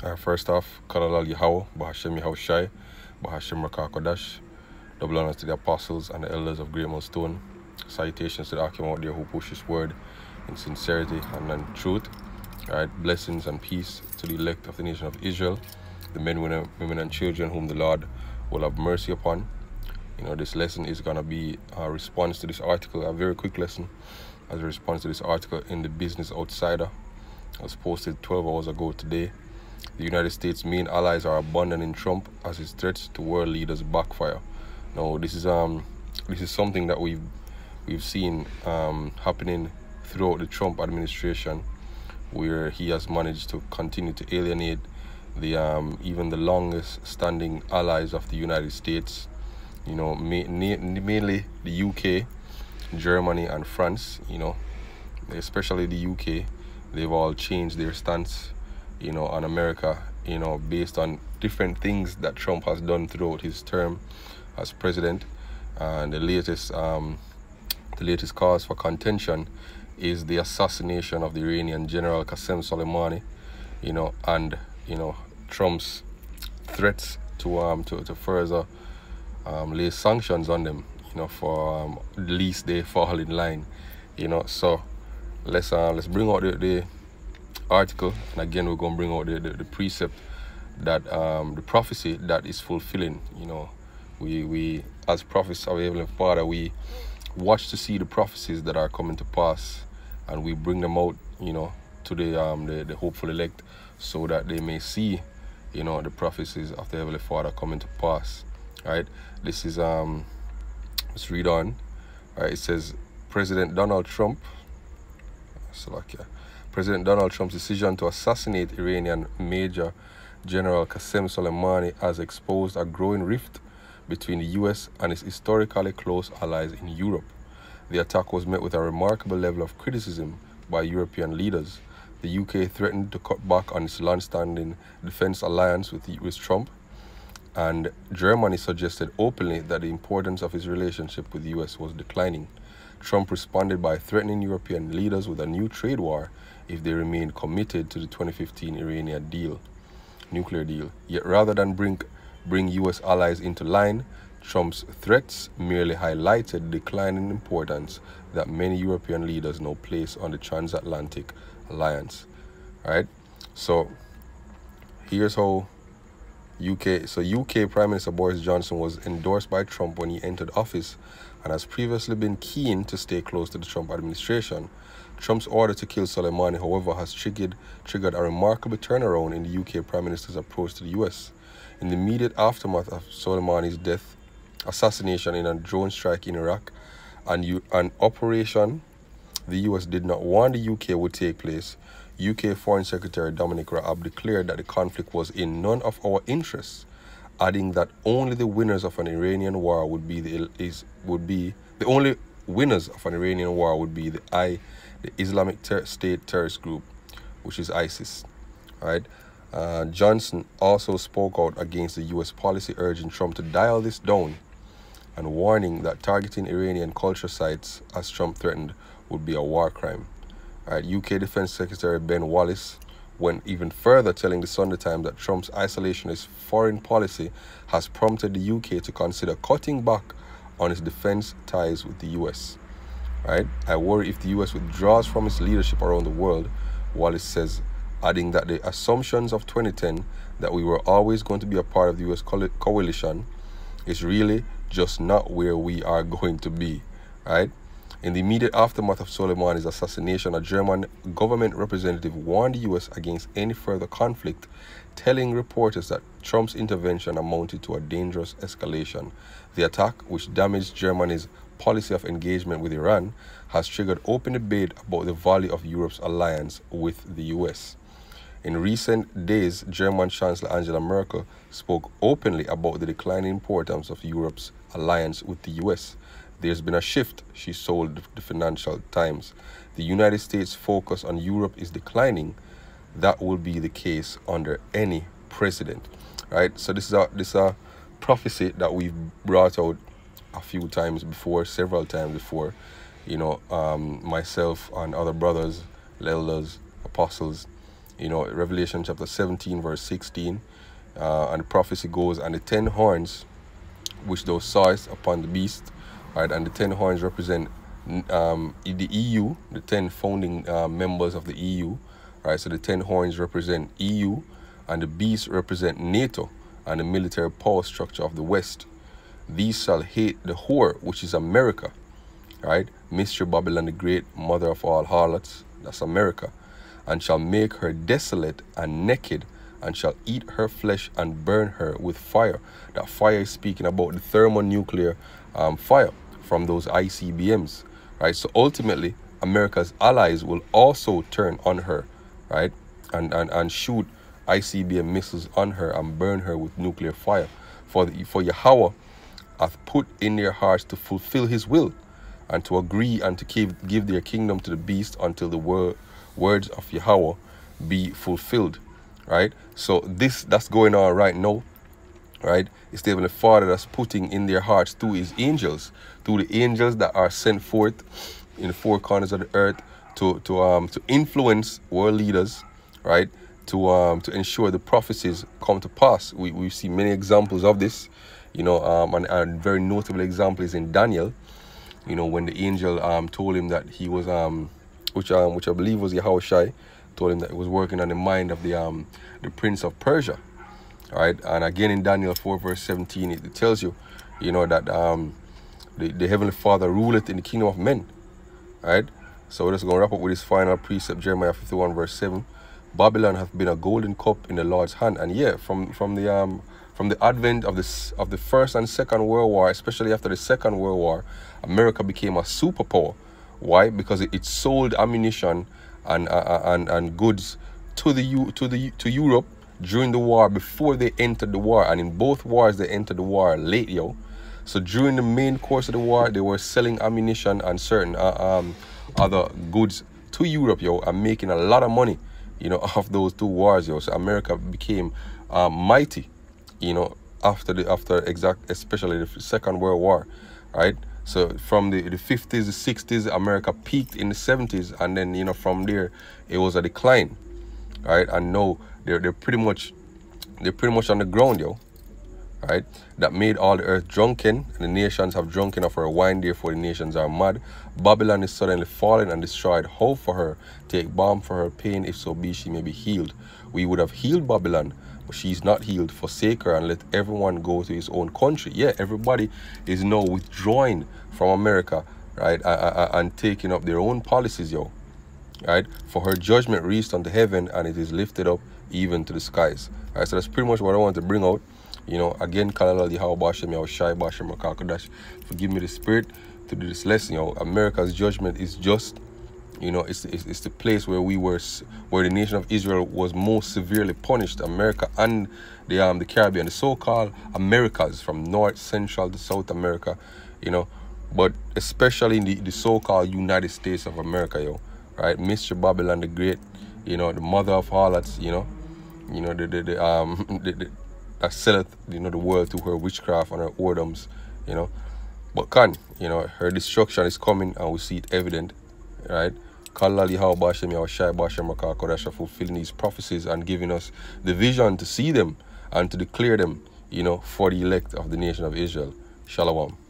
First off, Kalal Yahweh, Bahashem Yahushai, Bahashem Rakah Kodash, double honors to the apostles and the elders of Great Millstone. Salutations to the Akim out there who push his word in sincerity and in truth. Alright, blessings and peace to the elect of the nation of Israel, the men, women and children whom the Lord will have mercy upon. You know, this lesson is going to be a response to this article, a very quick lesson as a response to this article in the Business Outsider. It was posted 12 hours ago today. The United States' main allies are abandoning Trump as his threats to world leaders backfire. Now, this is something that we've seen happening throughout the Trump administration, where he has managed to continue to alienate the even the longest standing allies of the United States. You know, mainly the UK, Germany and France. You know, especially the UK, they've all changed their stance, you know, on America, you know, based on different things that Trump has done throughout his term as president. And the latest cause for contention is the assassination of the Iranian General Qasem Soleimani, you know, and Trump's threats to further lay sanctions on them, you know, for at least they fall in line, you know. So let's bring out the article, and again we're going to bring out the precept that the prophecy that is fulfilling. You know, we as prophets of Heavenly Father, we watch to see the prophecies that are coming to pass, and we bring them out, you know, to the hopeful elect, so that they may see, you know, the prophecies of the Heavenly Father coming to pass. Right, this is let's read on. All right, it says President Donald Trump's decision to assassinate Iranian Major General Qasem Soleimani has exposed a growing rift between the US and its historically close allies in Europe. The attack was met with a remarkable level of criticism by European leaders. The UK threatened to cut back on its long-standing defense alliance with Trump, and Germany suggested openly that the importance of his relationship with the US was declining. Trump responded by threatening European leaders with a new trade war if they remained committed to the 2015 Iranian nuclear deal. Yet rather than bring US allies into line, Trump's threats merely highlighted the declining importance that many European leaders now place on the transatlantic alliance. All right, so here's how UK Prime Minister Boris Johnson was endorsed by Trump when he entered office and has previously been keen to stay close to the Trump administration. Trump's order to kill Soleimani, however, has triggered a remarkable turnaround in the UK Prime Minister's approach to the US. In the immediate aftermath of Soleimani's assassination in a drone strike in Iraq, an operation the US did not warn the UK would take place, UK Foreign Secretary Dominic Raab declared that the conflict was in none of our interests, adding that only the winners of an Iranian war would be the Islamic State terrorist group, which is ISIS. All right. Johnson also spoke out against the US policy urging Trump to dial this down and warning that targeting Iranian culture sites, as Trump threatened, would be a war crime. All right, UK Defense Secretary Ben Wallace went even further, telling the Sunday Times that Trump's isolationist foreign policy has prompted the UK to consider cutting back on its defense ties with the US. Right? I worry if the US withdraws from its leadership around the world, Wallace says, adding that the assumptions of 2010 that we were always going to be a part of the US coalition is really just not where we are going to be. Right? In the immediate aftermath of Soleimani's assassination, a German government representative warned the US against any further conflict, telling reporters that Trump's intervention amounted to a dangerous escalation. The attack, which damaged Germany's policy of engagement with Iran, has triggered open debate about the value of Europe's alliance with the US. In recent days, German Chancellor Angela Merkel spoke openly about the declining importance of Europe's alliance with the US. There's been a shift, she told the Financial Times. The United States' focus on Europe is declining. That will be the case under any president. Right? So this is a prophecy that we've brought out several times before. You know, myself and other brothers, elders, apostles, You know, Revelation chapter 17, verse 16. And the prophecy goes, and the 10 horns which thou sawest upon the beast, right? And the 10 horns represent the EU, the 10 founding members of the EU, right? So the 10 horns represent EU, and the beast represent NATO and the military power structure of the West. These shall hate the whore, which is America, right? Mystery Babylon the Great, mother of all harlots, that's America, and shall make her desolate and naked, and shall eat her flesh and burn her with fire. That fire is speaking about the thermonuclear fire from those ICBMs, right? So ultimately, America's allies will also turn on her, right? And shoot ICBM missiles on her and burn her with nuclear fire. For Yahweh hath put in their hearts to fulfill his will, and to agree and to give their kingdom to the beast until the words of Yahweh be fulfilled, right? So that's going on right now, right? It's the Heavenly Father that's putting in their hearts through his angels, through the angels that are sent forth in the four corners of the earth to influence world leaders, right? To ensure the prophecies come to pass. We see many examples of this, you know, and a very notable example is in Daniel, you know, when the angel told him that he was which I believe was Yahushai, told him that he was working on the mind of the prince of Persia, right? And again in Daniel 4 verse 17, it tells you, you know, that the Heavenly Father ruleth in the kingdom of men, right? So we're just going to wrap up with this final precept, Jeremiah 51 verse 7. Babylon hath been a golden cup in the Lord's hand. And yeah, from the advent of the First and Second World War, especially after the Second World War, America became a superpower. Why? Because it sold ammunition and goods to Europe during the war, before they entered the war, and in both wars they entered the war late, yo. So during the main course of the war, they were selling ammunition and certain other goods to Europe, yo, and making a lot of money, you know, off those two wars, yo. So America became mighty, you know, especially the Second World War, right? So from the 50s, the 60s, America peaked in the 70s, and then, you know, from there it was a decline, right? And now they're pretty much on the ground, yo, right? That made all the earth drunken, and the nations have drunken of her wine, therefore the nations are mad. Babylon is suddenly fallen and destroyed. Hope for her, take balm for her pain, if so be she may be healed. We would have healed Babylon, but she is not healed. Forsake her and let everyone go to his own country. Yeah, everybody is now withdrawing from America, right? And taking up their own policies, yo, right? For her judgment reached unto heaven, and it is lifted up even to the skies. All right, so that's pretty much what I want to bring out. You know, again, Kalalali, how Bashem, Yahushai, Bashem, Rakakadash, forgive me the spirit to do this lesson. You know, America's judgment is just, you know, it's the place where where the nation of Israel was most severely punished. America and the Caribbean, the so-called Americas, from North, Central to South America, you know, but especially in the so-called United States of America, yo, right? Mystery Babylon the Great, you know, the mother of harlots, you know, that selleth, you know, the world through her witchcraft and her whoredoms, you know. But you know, her destruction is coming, and we see it evident, right? Kalali how Bashem Yahushai Bashem Rakakadash, fulfilling these prophecies and giving us the vision to see them and to declare them, you know, for the elect of the nation of Israel. Shalom.